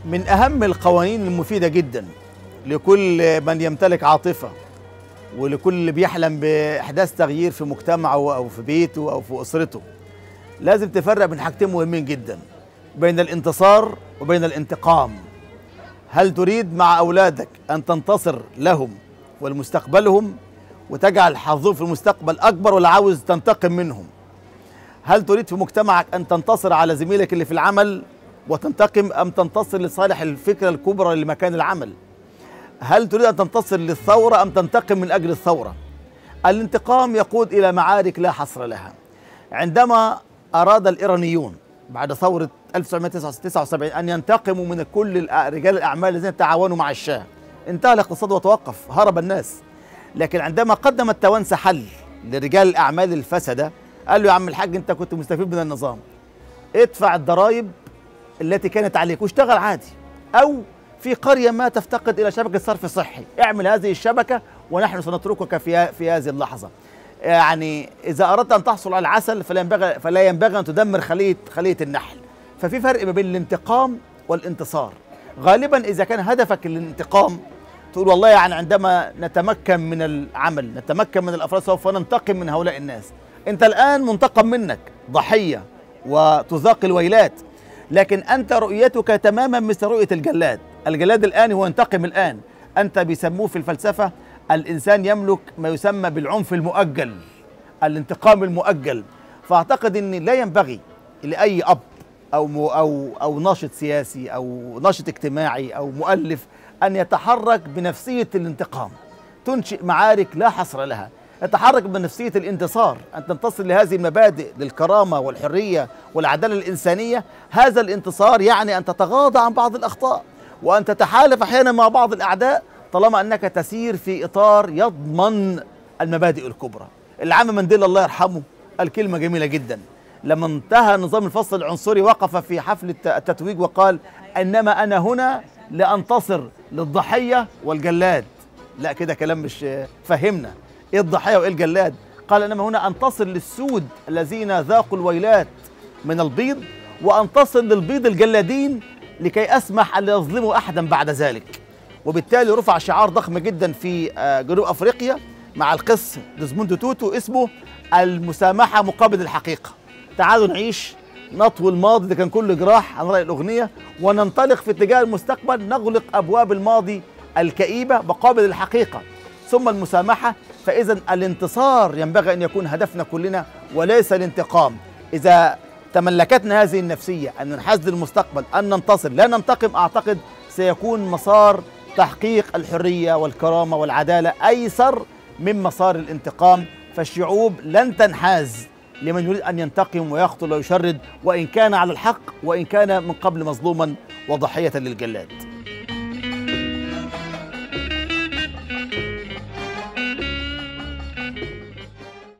من أهم القوانين المفيدة جدا لكل من يمتلك عاطفة ولكل اللي بيحلم بإحداث تغيير في مجتمعه أو في بيته أو في أسرته. لازم تفرق بين حاجتين مهمين جدا، بين الانتصار وبين الانتقام. هل تريد مع أولادك أن تنتصر لهم ولمستقبلهم وتجعل حظهم في المستقبل أكبر، ولا عاوز تنتقم منهم؟ هل تريد في مجتمعك أن تنتصر على زميلك اللي في العمل وتنتقم، أم تنتصر لصالح الفكرة الكبرى لمكان العمل؟ هل تريد أن تنتصر للثورة أم تنتقم من أجل الثورة؟ الانتقام يقود إلى معارك لا حصر لها. عندما أراد الإيرانيون بعد ثورة 1979 أن ينتقموا من كل رجال الأعمال الذين تعاونوا مع الشاه، انتهى الاقتصاد وتوقف، هرب الناس. لكن عندما قدم التوانسة حل لرجال الأعمال الفسدة، قال له يا عم الحاج أنت كنت مستفيد من النظام، ادفع الضرائب التي كانت عليك واشتغل عادي، أو في قرية ما تفتقد إلى شبكة صرف صحي اعمل هذه الشبكة ونحن سنتركك في هذه اللحظة. يعني إذا أردت أن تحصل على العسل فلا ينبغي أن تدمر خلية النحل. ففي فرق ما بين الانتقام والانتصار. غالبا إذا كان هدفك الانتقام تقول والله يعني عندما نتمكن من العمل، نتمكن من الأفراد، سوف ننتقم من هؤلاء الناس. أنت الآن منتقم منك، ضحية وتذاق الويلات، لكن أنت رؤيتك تماما مثل رؤية الجلاد. الجلاد الآن هو ينتقم الآن. أنت بيسموه في الفلسفة الإنسان يملك ما يسمى بالعنف المؤجل، الانتقام المؤجل. فأعتقد أن لا ينبغي لأي أب أو ناشط سياسي أو ناشط اجتماعي أو مؤلف أن يتحرك بنفسية الانتقام، تنشئ معارك لا حصر لها. يتحرك بنفسية الانتصار، أن تنتصر لهذه المبادئ، للكرامة والحرية والعدالة الإنسانية. هذا الانتصار يعني أن تتغاضى عن بعض الأخطاء وأن تتحالف أحيانا مع بعض الأعداء، طالما أنك تسير في إطار يضمن المبادئ الكبرى. العم مانديلا الله يرحمه قال كلمة جميلة جدا لما انتهى نظام الفصل العنصري، وقف في حفل التتويج وقال إنما أنا هنا لأنتصر للضحية والجلاد. لا كده كلام مش فهمنا إيه الضحية وإيه الجلاد. قال إنما هنا أنتصر للسود الذين ذاقوا الويلات من البيض، وأنتصر للبيض الجلادين لكي أسمح أن لا يظلموا أحدا بعد ذلك. وبالتالي رفع شعار ضخم جدا في جنوب أفريقيا مع القس ديزموند توتو اسمه المسامحة مقابل الحقيقة. تعالوا نعيش، نطوي الماضي اللي كان كله جراح عن رأي الأغنية، وننطلق في اتجاه المستقبل، نغلق أبواب الماضي الكئيبة مقابل الحقيقة ثم المسامحة. فإذا الانتصار ينبغي أن يكون هدفنا كلنا وليس الانتقام. إذا تملكتنا هذه النفسية أن ننحاز للمستقبل، أن ننتصر لا ننتقم، أعتقد سيكون مسار تحقيق الحرية والكرامة والعدالة أيسر من مسار الانتقام. فالشعوب لن تنحاز لمن يريد أن ينتقم ويقتل ويشرد، وإن كان على الحق وإن كان من قبل مظلوما وضحية للجلاد.